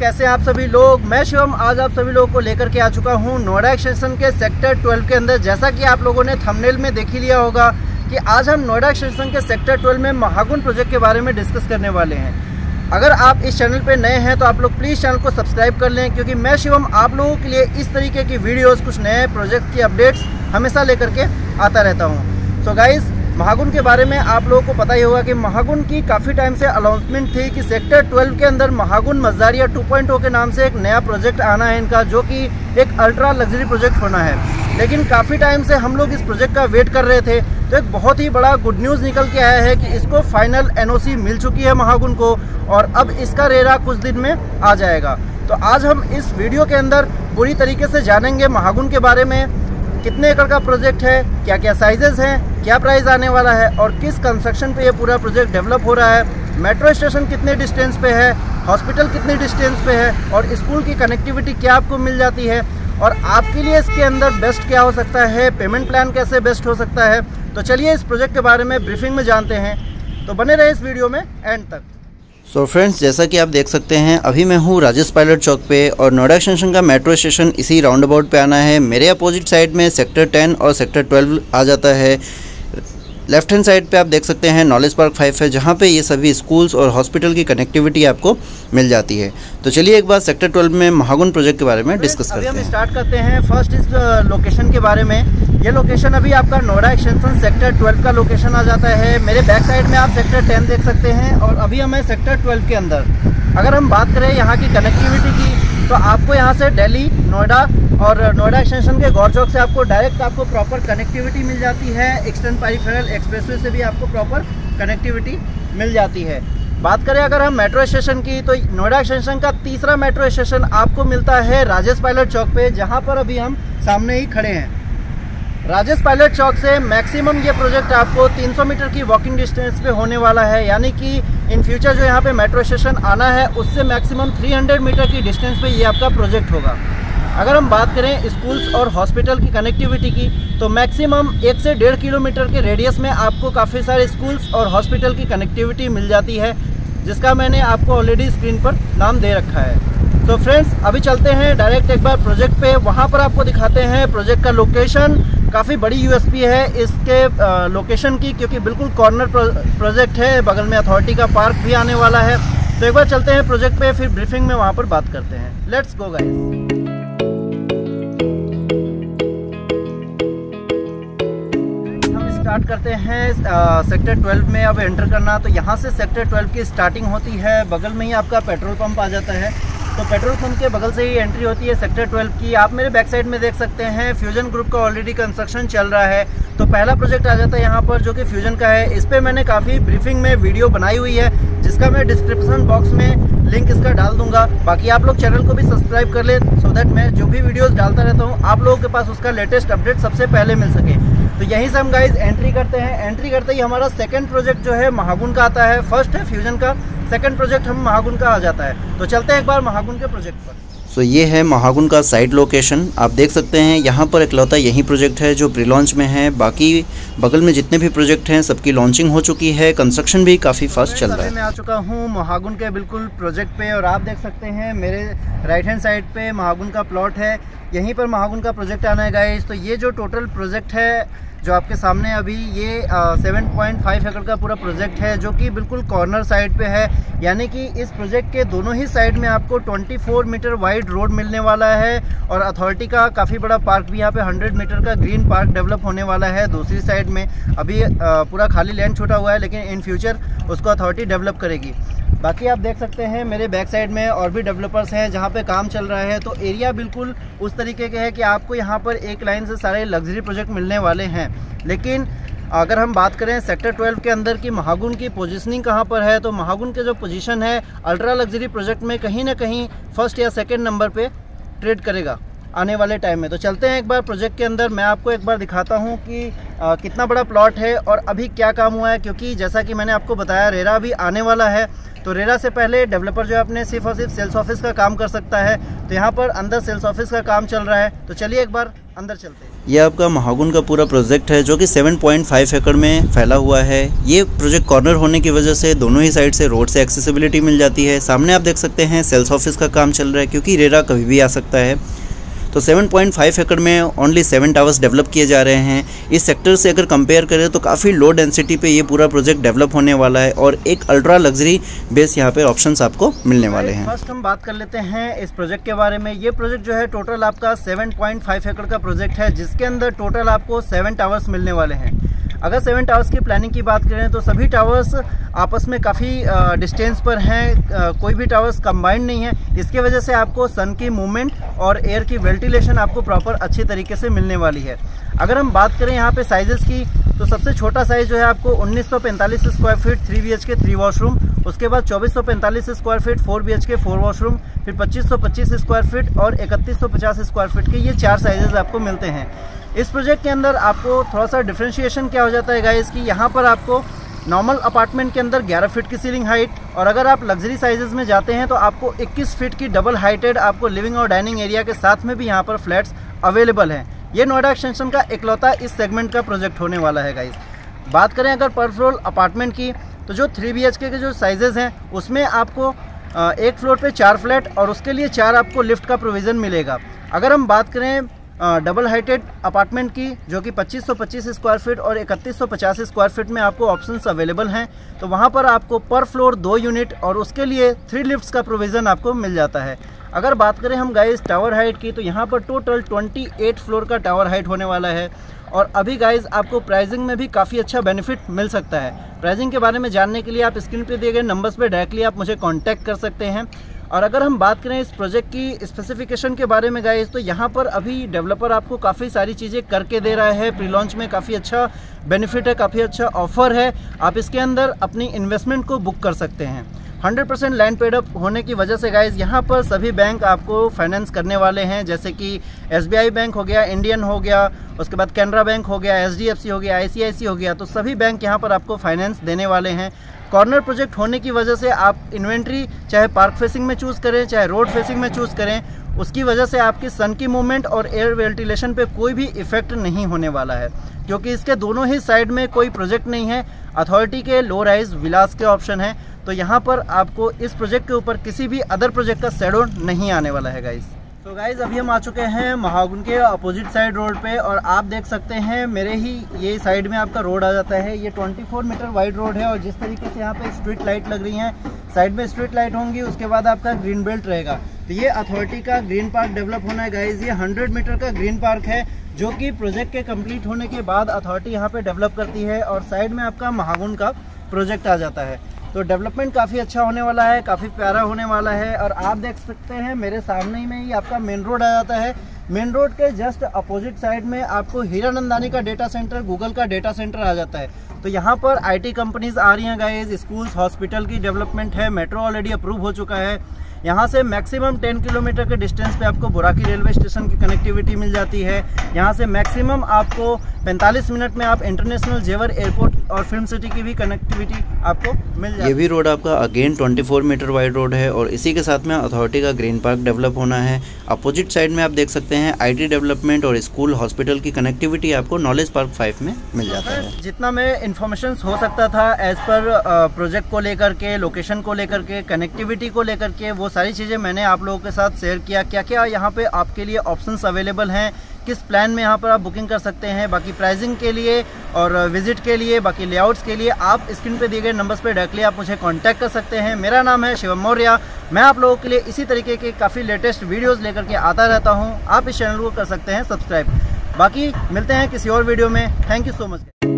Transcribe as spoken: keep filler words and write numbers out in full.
कैसे हैं आप सभी लोग। मैं शिवम आज आप सभी लोगों को लेकर के आ चुका हूं नोएडा एक्सटेंशन के सेक्टर ट्वेल्व के अंदर। जैसा कि आप लोगों ने थंबनेल में देख ही लिया होगा कि आज हम नोएडा एक्सटेंशन के सेक्टर ट्वेल्व में महागुण प्रोजेक्ट के बारे में डिस्कस करने वाले हैं। अगर आप इस चैनल पे नए हैं तो आप लोग प्लीज़ चैनल को सब्सक्राइब कर लें, क्योंकि मैं शिवम आप लोगों के लिए इस तरीके की वीडियोस, कुछ नए प्रोजेक्ट की अपडेट्स हमेशा लेकर के आता रहता हूँ। सो गाइस, महागुण के बारे में आप लोगों को पता ही होगा कि महागुण की काफ़ी टाइम से अनाउंसमेंट थी कि सेक्टर ट्वेल्व के अंदर महागुण मज़दारिया टू पॉइंट ओ के नाम से एक नया प्रोजेक्ट आना है इनका, जो कि एक अल्ट्रा लग्जरी प्रोजेक्ट होना है। लेकिन काफ़ी टाइम से हम लोग इस प्रोजेक्ट का वेट कर रहे थे, तो एक बहुत ही बड़ा गुड न्यूज़ निकल के आया है कि इसको फाइनल एन ओ सी मिल चुकी है महागुण को, और अब इसका रेरा कुछ दिन में आ जाएगा। तो आज हम इस वीडियो के अंदर पूरी तरीके से जानेंगे महागुण के बारे में, कितने एकड़ का प्रोजेक्ट है, क्या क्या साइजेस हैं, क्या प्राइस आने वाला है और किस कंस्ट्रक्शन पे ये पूरा प्रोजेक्ट डेवलप हो रहा है, मेट्रो स्टेशन कितने डिस्टेंस पे है, हॉस्पिटल कितने डिस्टेंस पे है और स्कूल की कनेक्टिविटी क्या आपको मिल जाती है, और आपके लिए इसके अंदर बेस्ट क्या हो सकता है, पेमेंट प्लान कैसे बेस्ट हो सकता है। तो चलिए इस प्रोजेक्ट के बारे में ब्रीफिंग में जानते हैं। तो बने रहे इस वीडियो में एंड तक। सो so फ्रेंड्स, जैसा कि आप देख सकते हैं अभी मैं हूँ राजेश पायलट चौक पे, और नोएडा एक्सटेंशन का मेट्रो स्टेशन इसी राउंड अबाउट पे आना है। मेरे अपोजिट साइड में सेक्टर टेन और सेक्टर ट्वेल्व आ जाता है। लेफ्ट हैंड साइड पे आप देख सकते हैं नॉलेज पार्क फाइव है, जहाँ पे ये सभी स्कूल्स और हॉस्पिटल की कनेक्टिविटी आपको मिल जाती है। तो चलिए एक बार सेक्टर ट्वेल्व में महागुण प्रोजेक्ट के बारे में डिस्कस करते हैं। हम स्टार्ट करते हैं फर्स्ट इस लोकेशन के बारे में। ये लोकेशन अभी आपका नोएडा एक्सटेंशन सेक्टर ट्वेल्व का लोकेशन आ जाता है। मेरे बैक साइड में आप सेक्टर टेन देख सकते हैं और अभी हम हैं सेक्टर ट्वेल्व के अंदर। अगर हम बात करें यहाँ की कनेक्टिविटी की, तो आपको यहाँ से दिल्ली, नोएडा और नोएडा एक्सटेंशन के गौर चौक से आपको डायरेक्ट आपको प्रॉपर कनेक्टिविटी मिल जाती है। ईस्टर्न पेरिफेरल एक्सप्रेसवे से भी आपको प्रॉपर कनेक्टिविटी मिल जाती है। बात करें अगर हम मेट्रो स्टेशन की, तो नोएडा एक्सटेंशन का तीसरा मेट्रो स्टेशन आपको मिलता है राजेश पायलट चौक पे, जहाँ पर अभी हम सामने ही खड़े हैं। राजेश पायलट चौक से मैक्सिमम ये प्रोजेक्ट आपको तीन सौ मीटर की वॉकिंग डिस्टेंस पे होने वाला है, यानी कि इन फ्यूचर जो यहाँ पे मेट्रो स्टेशन आना है उससे मैक्सिमम तीन सौ मीटर की डिस्टेंस पे ये आपका प्रोजेक्ट होगा। अगर हम बात करें स्कूल्स और हॉस्पिटल की कनेक्टिविटी की, तो मैक्सिमम एक से डेढ़ किलोमीटर के रेडियस में आपको काफ़ी सारे स्कूल्स और हॉस्पिटल की कनेक्टिविटी मिल जाती है, जिसका मैंने आपको ऑलरेडी स्क्रीन पर नाम दे रखा है। तो फ्रेंड्स, अभी चलते हैं डायरेक्ट एक बार प्रोजेक्ट पे, वहाँ पर आपको दिखाते हैं प्रोजेक्ट का लोकेशन। काफ़ी बड़ी यूएसपी है इसके लोकेशन की, क्योंकि बिल्कुल कॉर्नर प्रोजेक्ट है, बगल में अथॉरिटी का पार्क भी आने वाला है। तो एक बार चलते हैं प्रोजेक्ट पे, फिर ब्रीफिंग में वहाँ पर बात करते हैं। Let's go guys. स्टार्ट करते हैं सेक्टर ट्वेल्व में अब एंटर करना। तो यहाँ से सेक्टर ट्वेल्व की स्टार्टिंग होती है, बगल में ही आपका पेट्रोल पंप आ जाता है। तो पेट्रोल पंप के बगल से ही एंट्री होती है सेक्टर ट्वेल्व की। आप मेरे बैक साइड में देख सकते हैं फ्यूजन ग्रुप का ऑलरेडी कंस्ट्रक्शन चल रहा है। तो पहला प्रोजेक्ट आ जाता है यहाँ पर, जो कि फ्यूजन का है। इस पर मैंने काफ़ी ब्रीफिंग में वीडियो बनाई हुई है, जिसका मैं डिस्क्रिप्शन बॉक्स में लिंक इसका डाल दूंगा। बाकी आप लोग चैनल को भी सब्सक्राइब कर ले, सो दैट मैं जो भी वीडियोस डालता रहता हूँ आप लोगों के पास उसका लेटेस्ट अपडेट सबसे पहले मिल सके। तो यहीं से हम गाइज एंट्री करते हैं। एंट्री करते ही हमारा सेकंड प्रोजेक्ट जो है महागुण का आता है। फर्स्ट है फ्यूजन का, सेकंड प्रोजेक्ट हम महागुण का आ जाता है। तो चलते हैं एक बार महागुण के प्रोजेक्ट पर। सो so, ये है महागुण का साइड लोकेशन। आप देख सकते हैं यहाँ पर इकलौता यही प्रोजेक्ट है जो प्री लॉन्च में है। बाकी बगल में जितने भी प्रोजेक्ट हैं सबकी लॉन्चिंग हो चुकी है, कंस्ट्रक्शन भी काफ़ी फास्ट चल रहा है। मैं आ चुका हूँ महागुण के बिल्कुल प्रोजेक्ट पे, और आप देख सकते हैं मेरे राइट हैंड साइड पे महागुण का प्लॉट है। यहीं पर महागुण का प्रोजेक्ट आना है गाइस। तो ये जो टोटल प्रोजेक्ट है जो आपके सामने अभी ये सेवन पॉइंट फाइव एकड़ का पूरा प्रोजेक्ट है, जो कि बिल्कुल कॉर्नर साइड पे है। यानी कि इस प्रोजेक्ट के दोनों ही साइड में आपको चौबीस मीटर वाइड रोड मिलने वाला है, और अथॉरिटी का काफ़ी बड़ा पार्क भी यहाँ पे सौ मीटर का ग्रीन पार्क डेवलप होने वाला है। दूसरी साइड में अभी पूरा खाली लैंड छूटा हुआ है, लेकिन इन फ्यूचर उसको अथॉरिटी डेवलप करेगी। बाकी आप देख सकते हैं मेरे बैक साइड में और भी डेवलपर्स हैं जहाँ पे काम चल रहा है। तो एरिया बिल्कुल उस तरीके के है कि आपको यहाँ पर एक लाइन से सारे लग्जरी प्रोजेक्ट मिलने वाले हैं। लेकिन अगर हम बात करें सेक्टर ट्वेल्व के अंदर की महागुण की पोजीशनिंग कहाँ पर है, तो महागुण के जो पोजीशन है अल्ट्रा लग्जरी प्रोजेक्ट में कहीं ना कहीं फर्स्ट या सेकंड नंबर पे ट्रेड करेगा। आने वाले टाइम में। तो चलते हैं एक बार प्रोजेक्ट के अंदर, मैं आपको एक बार दिखाता हूं कि आ, कितना बड़ा प्लॉट है और अभी क्या काम हुआ है। क्योंकि जैसा कि मैंने आपको बताया, रेरा अभी आने वाला है, तो रेरा से पहले डेवलपर जो है अपने सिर्फ और सिर्फ सेल्स ऑफिस का काम कर सकता है। तो यहाँ पर अंदर सेल्स ऑफिस का काम चल रहा है, तो चलिए एक बार अंदर चलते हैं। ये आपका महागुन का पूरा प्रोजेक्ट है जो कि सात पॉइंट पाँच एकड़ में फैला हुआ है। ये प्रोजेक्ट कॉर्नर होने की वजह से दोनों ही साइड से रोड से एक्सेसिबिलिटी मिल जाती है। सामने आप देख सकते हैं सेल्स ऑफिस का काम चल रहा है, क्योंकि रेरा कभी भी आ सकता है। तो सात पॉइंट पाँच एकड़ में ओनली सेवन टावर्स डेवलप किए जा रहे हैं। इस सेक्टर से अगर कंपेयर करें तो काफ़ी लो डेंसिटी पे ये पूरा प्रोजेक्ट डेवलप होने वाला है और एक अल्ट्रा लग्जरी बेस यहाँ पे ऑप्शंस आपको मिलने वाले हैं। फर्स्ट हम बात कर लेते हैं इस प्रोजेक्ट के बारे में। ये प्रोजेक्ट जो है टोटल आपका सात पॉइंट पाँच एकड़ का प्रोजेक्ट है, जिसके अंदर टोटल आपको सेवन टावर्स मिलने वाले हैं। अगर सेवन टावर्स की प्लानिंग की बात करें तो सभी टावर्स आपस में काफ़ी डिस्टेंस पर हैं, कोई भी टावर्स कंबाइंड नहीं है। इसके वजह से आपको सन की मूवमेंट और एयर की वेंटिलेशन आपको प्रॉपर अच्छी तरीके से मिलने वाली है। अगर हम बात करें यहाँ पे साइजेस की, तो सबसे छोटा साइज जो है आपको उन्नीस सौ पैंतालीस square feet three B H K three washroom, उसके बाद चौबीस सौ पैंतालीस square feet four B H K four washroom, फिर पच्चीस सौ पच्चीस स्क्वायर फीट और इकतीस सौ पचास स्क्वायर फीट के ये चार साइजेस आपको मिलते हैं। इस प्रोजेक्ट के अंदर आपको थोड़ा सा डिफरेंशिएशन क्या हो जाता है गाइस कि यहाँ पर आपको नॉर्मल अपार्टमेंट के अंदर ग्यारह फीट की सीलिंग हाइट, और अगर आप लग्जरी साइजेस में जाते हैं तो आपको इक्कीस फीट की डबल हाइटेड आपको लिविंग और डाइनिंग एरिया के साथ में भी यहाँ पर फ्लैट्स अवेलेबल हैं। ये नोएडा एक्सटेंशन का इकलौता इस सेगमेंट का प्रोजेक्ट होने वाला है गाइस। बात करें अगर पर फ्लोर अपार्टमेंट की, तो जो थ्री बी एच के के जो साइजेस हैं उसमें आपको एक फ्लोर पे चार फ्लैट और उसके लिए चार आपको लिफ्ट का प्रोविज़न मिलेगा। अगर हम बात करें डबल हाइटेड अपार्टमेंट की, जो कि पच्चीस सौ पच्चीस स्क्वायर फीट और इकतीस सौ पचास स्क्वायर फीट में आपको ऑप्शंस अवेलेबल हैं, तो वहाँ पर आपको पर फ्लोर दो यूनिट और उसके लिए थ्री लिफ्ट्स का प्रोविज़न आपको मिल जाता है। अगर बात करें हम गाइस टावर हाइट की, तो यहाँ पर टोटल अट्ठाईस फ्लोर का टावर हाइट होने वाला है। और अभी गाइस आपको प्राइसिंग में भी काफ़ी अच्छा बेनिफिट मिल सकता है। प्राइसिंग के बारे में जानने के लिए आप स्क्रीन पे दिए गए नंबर्स पे डायरेक्टली आप मुझे कांटेक्ट कर सकते हैं। और अगर हम बात करें इस प्रोजेक्ट की स्पेसिफिकेशन के बारे में गाइस, तो यहाँ पर अभी डेवलपर आपको काफ़ी सारी चीज़ें करके दे रहा है। प्री लॉन्च में काफ़ी अच्छा बेनिफिट है, काफ़ी अच्छा ऑफर है। आप इसके अंदर अपनी इन्वेस्टमेंट को बुक कर सकते हैं। Hundred percent land paid up होने की वजह से गाइस यहाँ पर सभी बैंक आपको फाइनेंस करने वाले हैं, जैसे कि एस बी आई बैंक हो गया, इंडियन हो गया, उसके बाद कैनरा बैंक हो गया, एच डी एफ सी हो गया, आई सी आई सी हो गया। तो सभी बैंक यहाँ पर आपको फाइनेंस देने वाले हैं। कॉर्नर प्रोजेक्ट होने की वजह से आप इन्वेंट्री चाहे पार्क फेसिंग में चूज़ करें चाहे रोड फेसिंग में चूज़ करें, उसकी वजह से आपकी सन की मूवमेंट और एयर वेंटिलेशन पे कोई भी इफेक्ट नहीं होने वाला है, क्योंकि इसके दोनों ही साइड में कोई प्रोजेक्ट नहीं है। अथॉरिटी के लो राइज विलास के ऑप्शन है, तो यहाँ पर आपको इस प्रोजेक्ट के ऊपर किसी भी अदर प्रोजेक्ट का शैडो नहीं आने वाला है गाइस। तो गाइज अभी हम आ चुके हैं महागुन के अपोजिट साइड रोड पे, और आप देख सकते हैं मेरे ही ये साइड में आपका रोड आ जाता है। ये चौबीस मीटर वाइड रोड है, और जिस तरीके से यहाँ पे स्ट्रीट लाइट लग रही हैं, साइड में स्ट्रीट लाइट होंगी, उसके बाद आपका ग्रीन बेल्ट रहेगा। तो ये अथॉरिटी का ग्रीन पार्क डेवलप होना है गाइज। ये हंड्रेड मीटर का ग्रीन पार्क है, जो कि प्रोजेक्ट के कम्प्लीट होने के बाद अथॉरिटी यहाँ पे डेवलप करती है, और साइड में आपका महागुन का प्रोजेक्ट आ जाता है। तो डेवलपमेंट काफ़ी अच्छा होने वाला है, काफ़ी प्यारा होने वाला है। और आप देख सकते हैं मेरे सामने में ही आपका मेन रोड आ जाता है। मेन रोड के जस्ट अपोजिट साइड में आपको हीरानंदानी का डेटा सेंटर, गूगल का डेटा सेंटर आ जाता है। तो यहाँ पर आईटी कंपनीज आ रही हैं गाइज, स्कूल्स, हॉस्पिटल की डेवलपमेंट है, मेट्रो ऑलरेडी अप्रूव हो चुका है। यहाँ से मैक्सिमम टेन किलोमीटर के डिस्टेंस पे आपको बुराकी रेलवे स्टेशन की कनेक्टिविटी मिल जाती है। यहाँ से मैक्सिमम आपको पैंतालीस मिनट में आप इंटरनेशनल जेवर एयरपोर्ट और फिल्म सिटी की भी कनेक्टिविटी आपको मिल जाती है। ये भी रोड आपका अगेन चौबीस मीटर वाइड रोड है, और इसी के साथ में अथॉरिटी का ग्रीन पार्क डेवलप होना है। अपोजिट साइड में आप देख सकते हैं आईटी डेवलपमेंट और स्कूल हॉस्पिटल की कनेक्टिविटी आपको नॉलेज पार्क फाइव में मिल जाता है। जितना मैं इन्फॉर्मेशन हो सकता था एज पर प्रोजेक्ट को लेकर के, लोकेशन को लेकर के, कनेक्टिविटी को लेकर के, वो सारी चीज़ें मैंने आप लोगों के साथ शेयर किया। क्या क्या यहाँ पे आपके लिए ऑप्शंस अवेलेबल हैं, किस प्लान में यहाँ पर आप बुकिंग कर सकते हैं। बाकी प्राइसिंग के लिए और विजिट के लिए, बाकी लेआउट्स के लिए आप स्क्रीन पे दिए गए नंबर्स पे डायरेक्टली आप मुझे कांटेक्ट कर सकते हैं। मेरा नाम है शिवम मौर्य। मैं आप लोगों के लिए इसी तरीके के काफ़ी लेटेस्ट वीडियोज़ लेकर के आता रहता हूँ। आप इस चैनल को कर सकते हैं सब्सक्राइब। बाकी मिलते हैं किसी और वीडियो में। Thank you so much.